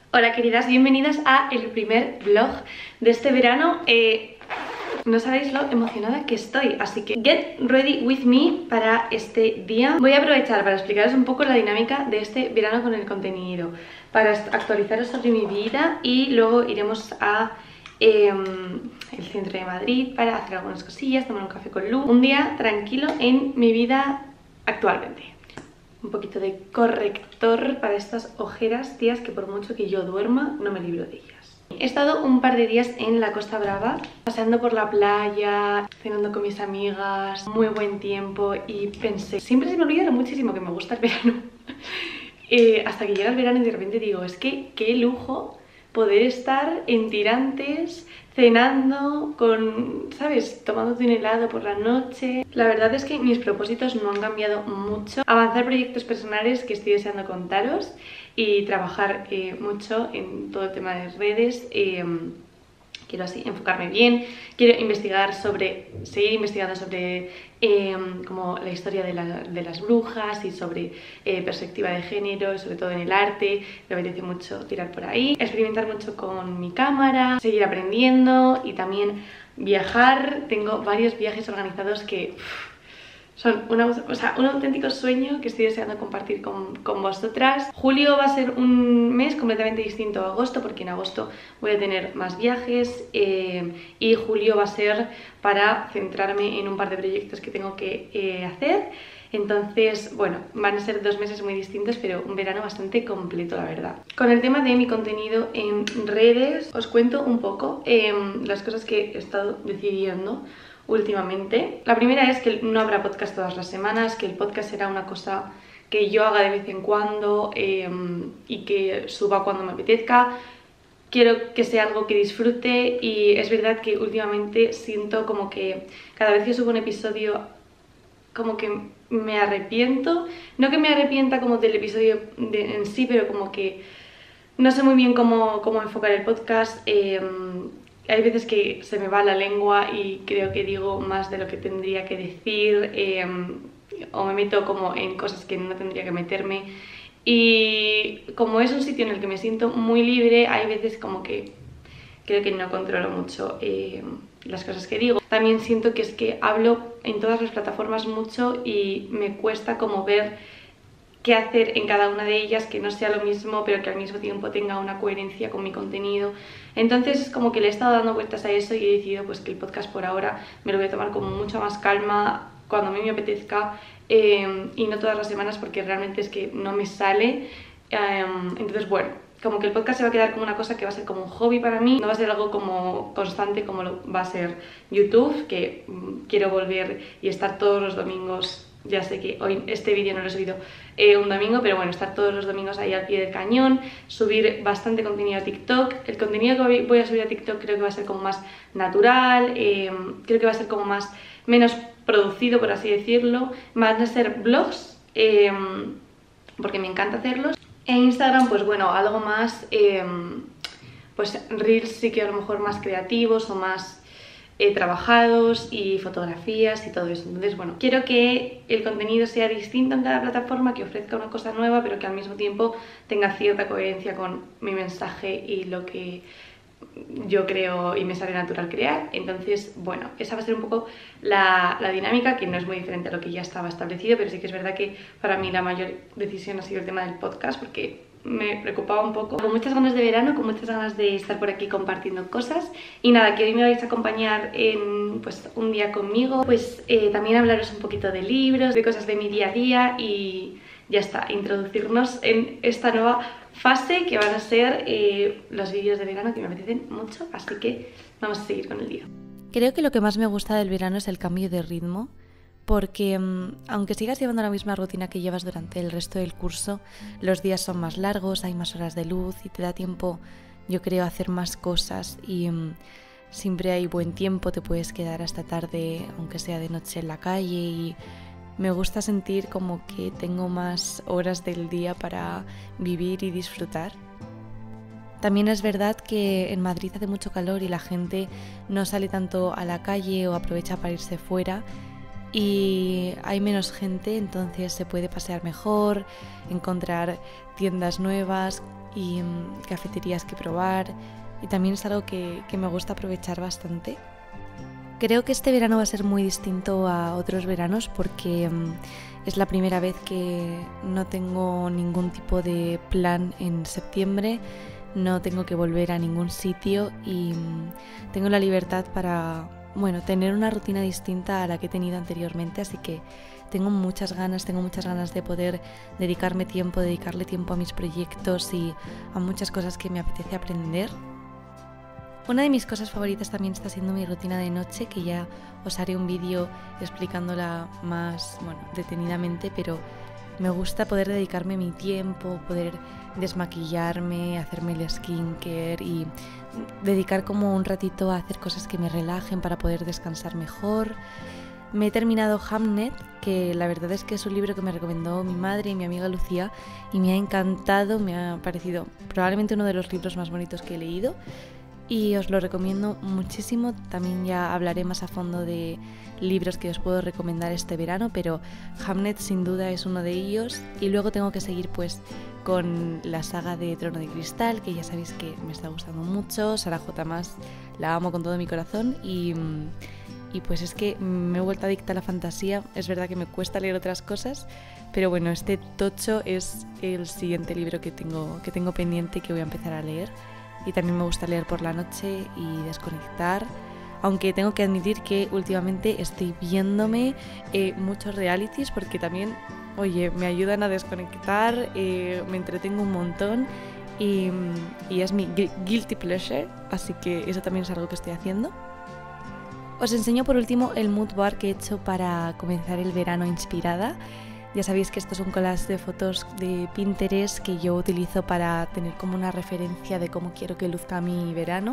Hola queridas, bienvenidas a el primer vlog de este verano. No sabéis lo emocionada que estoy, así que get ready with me para este día. Voy a aprovechar para explicaros un poco la dinámica de este verano con el contenido, para actualizaros sobre mi vida y luego iremos a el centro de Madrid para hacer algunas cosillas, tomar un café con Lu. Un día tranquilo en mi vida actualmente. Un poquito de corrector para estas ojeras, tías, que por mucho que yo duerma, no me libro de ellas. He estado un par de días en la Costa Brava, paseando por la playa, cenando con mis amigas, muy buen tiempo y pensé, siempre se me olvida muchísimo que me gusta el verano. Hasta que llega el verano y de repente digo, es que qué lujo poder estar en tirantes, cenando, ¿sabes? Tomándote un helado por la noche. La verdad es que mis propósitos no han cambiado mucho. Avanzar proyectos personales que estoy deseando contaros y trabajar mucho en todo el tema de redes. Quiero así enfocarme bien, quiero seguir investigando sobre como la historia de las brujas y sobre perspectiva de género, sobre todo en el arte. Me apetece mucho tirar por ahí, experimentar mucho con mi cámara, seguir aprendiendo y también viajar. Tengo varios viajes organizados que son un auténtico sueño que estoy deseando compartir con vosotras. Julio va a ser un mes completamente distinto a agosto, porque en agosto voy a tener más viajes y julio va a ser para centrarme en un par de proyectos que tengo que hacer. Entonces, bueno, van a ser 2 meses muy distintos, pero un verano bastante completo, la verdad. Con el tema de mi contenido en redes, os cuento un poco las cosas que he estado decidiendo últimamente. La primera es que no habrá podcast todas las semanas, que el podcast será una cosa que yo haga de vez en cuando y que suba cuando me apetezca. Quiero que sea algo que disfrute y es verdad que últimamente siento como que cada vez que subo un episodio como que me arrepiento. No que me arrepienta como del episodio en sí, pero como que no sé muy bien cómo enfocar el podcast. Hay veces que se me va la lengua y creo que digo más de lo que tendría que decir o me meto como en cosas que no tendría que meterme. Y como es un sitio en el que me siento muy libre, hay veces como que creo que no controlo mucho las cosas que digo. También siento que es que hablo en todas las plataformas mucho y me cuesta como ver qué hacer en cada una de ellas, que no sea lo mismo pero que al mismo tiempo tenga una coherencia con mi contenido. Entonces es como que le he estado dando vueltas a eso y he decidido pues que el podcast por ahora me lo voy a tomar con mucha más calma cuando a mí me apetezca y no todas las semanas, porque realmente es que no me sale. Entonces bueno, como que el podcast se va a quedar como una cosa que va a ser como un hobby para mí, no va a ser algo como constante como lo va a ser YouTube, que quiero volver y estar todos los domingos. Ya sé que hoy este vídeo no lo he subido un domingo, pero bueno, estar todos los domingos ahí al pie del cañón, subir bastante contenido a TikTok. El contenido que voy a subir a TikTok creo que va a ser como más natural, creo que va a ser como menos producido, por así decirlo. Van a ser vlogs, porque me encanta hacerlos. En Instagram, pues bueno, algo más, pues reels sí que a lo mejor más creativos o más trabajados y fotografías y todo eso. Entonces bueno, quiero que el contenido sea distinto en cada plataforma, que ofrezca una cosa nueva pero que al mismo tiempo tenga cierta coherencia con mi mensaje y lo que yo creo y me sale natural crear. Entonces bueno, esa va a ser un poco la dinámica, que no es muy diferente a lo que ya estaba establecido, pero sí que es verdad que para mí la mayor decisión ha sido el tema del podcast, porque me preocupaba un poco. Con muchas ganas de verano, con muchas ganas de estar por aquí compartiendo cosas. Y nada, que hoy me vais a acompañar en pues un día conmigo, pues también hablaros un poquito de libros, de cosas de mi día a día y ya está, introducirnos en esta nueva fase que van a ser los vídeos de verano, que me apetecen mucho, así que vamos a seguir con el día. Creo que lo que más me gusta del verano es el cambio de ritmo, porque aunque sigas llevando la misma rutina que llevas durante el resto del curso, los días son más largos, hay más horas de luz y te da tiempo, yo creo, a hacer más cosas y siempre hay buen tiempo, te puedes quedar hasta tarde, aunque sea de noche en la calle, y me gusta sentir como que tengo más horas del día para vivir y disfrutar. También es verdad que en Madrid hace mucho calor y la gente no sale tanto a la calle o aprovecha para irse fuera, y hay menos gente, entonces se puede pasear mejor, encontrar tiendas nuevas, y cafeterías que probar, y también es algo que me gusta aprovechar bastante. Creo que este verano va a ser muy distinto a otros veranos porque es la primera vez que no tengo ningún tipo de plan en septiembre, no tengo que volver a ningún sitio y tengo la libertad para, tener una rutina distinta a la que he tenido anteriormente, así que tengo muchas ganas de poder dedicarle tiempo a mis proyectos y a muchas cosas que me apetece aprender. Una de mis cosas favoritas también está siendo mi rutina de noche, que ya os haré un vídeo explicándola más detenidamente, pero me gusta poder dedicarme mi tiempo, poder desmaquillarme, hacerme el skincare y dedicar como un ratito a hacer cosas que me relajen para poder descansar mejor. Me he terminado Hamnet, que la verdad es que es un libro que me recomendó mi madre y mi amiga Lucía y me ha encantado, me ha parecido probablemente uno de los libros más bonitos que he leído. Y os lo recomiendo muchísimo. También ya hablaré más a fondo de libros que os puedo recomendar este verano, pero Hamnet sin duda es uno de ellos. Y luego tengo que seguir con la saga de Trono de Cristal, que ya sabéis que me está gustando mucho. Sarah J. Maas la amo con todo mi corazón y pues es que me he vuelto adicta a la fantasía. Es verdad que me cuesta leer otras cosas, pero este tocho es el siguiente libro que tengo pendiente y que voy a empezar a leer. Y también me gusta leer por la noche y desconectar, aunque tengo que admitir que últimamente estoy viéndome muchos realities porque también, me ayudan a desconectar, me entretengo un montón y es mi guilty pleasure, así que eso también es algo que estoy haciendo. Os enseño por último el mood board que he hecho para comenzar el verano inspirada. Ya sabéis que estos son collages de fotos de Pinterest que yo utilizo para tener como una referencia de cómo quiero que luzca mi verano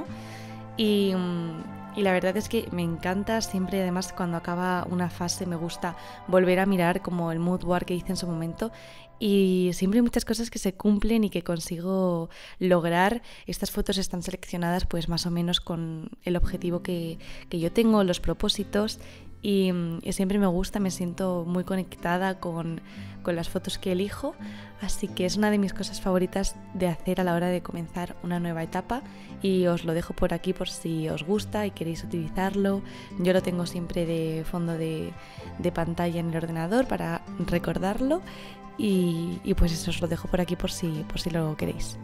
y la verdad es que me encanta siempre. Además, cuando acaba una fase me gusta volver a mirar como el mood board que hice en su momento y siempre hay muchas cosas que se cumplen y que consigo lograr. Estas fotos están seleccionadas más o menos con el objetivo que yo tengo, los propósitos. Y siempre me gusta, me siento muy conectada con las fotos que elijo, así que es una de mis cosas favoritas de hacer a la hora de comenzar una nueva etapa y os lo dejo por aquí por si os gusta y queréis utilizarlo. Yo lo tengo siempre de fondo de pantalla en el ordenador para recordarlo y pues eso, os lo dejo por aquí por si lo queréis.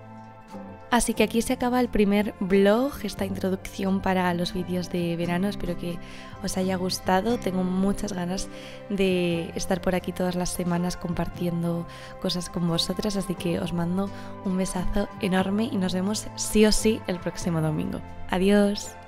Así que aquí se acaba el primer vlog, esta introducción para los vídeos de verano. Espero que os haya gustado. Tengo muchas ganas de estar por aquí todas las semanas compartiendo cosas con vosotras, así que os mando un besazo enorme y nos vemos sí o sí el próximo domingo. Adiós.